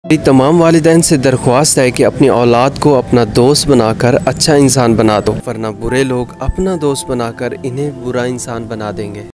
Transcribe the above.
मेरी तमाम वालिदैन से दरख्वास्त है कि अपनी औलाद को अपना दोस्त बनाकर अच्छा इंसान बना दो, वरना बुरे लोग अपना दोस्त बनाकर इन्हें बुरा इंसान बना देंगे।